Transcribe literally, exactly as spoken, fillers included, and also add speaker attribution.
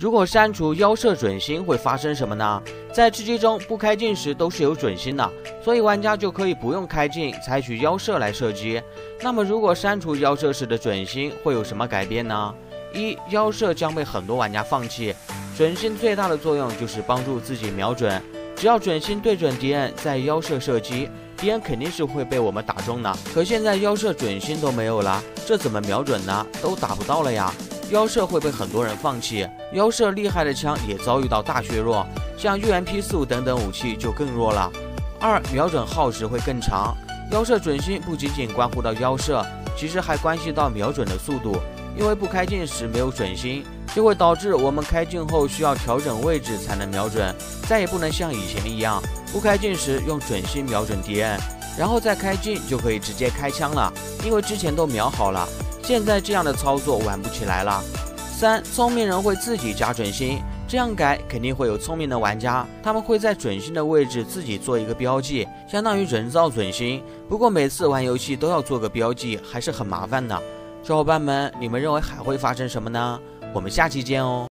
Speaker 1: 如果删除腰射准星会发生什么呢？在吃鸡中不开镜时都是有准星的，所以玩家就可以不用开镜，采取腰射来射击。那么如果删除腰射时的准星会有什么改变呢？一、腰射将被很多玩家放弃。准星最大的作用就是帮助自己瞄准，只要准星对准敌人，再腰射射击，敌人肯定是会被我们打中的。可现在腰射准星都没有了，这怎么瞄准呢？都打不到了呀！腰射会被很多人放弃，腰射厉害的枪也遭遇到大削弱，像 U M P 四五 等等武器就更弱了。二、瞄准耗时会更长。腰射准星不仅仅关乎到腰射，其实还关系到瞄准的速度，因为不开镜时没有准星，就会导致我们开镜后需要调整位置才能瞄准，再也不能像以前一样不开镜时用准星瞄准敌人，然后再开镜就可以直接开枪了，因为之前都瞄好了。现在这样的操作玩不起来了。三、聪明人会自己加准星，这样改肯定会有聪明的玩家，他们会在准星的位置自己做一个标记，相当于人造准星。不过每次玩游戏都要做个标记，还是很麻烦的。小伙伴们，你们认为还会发生什么呢？我们下期见哦。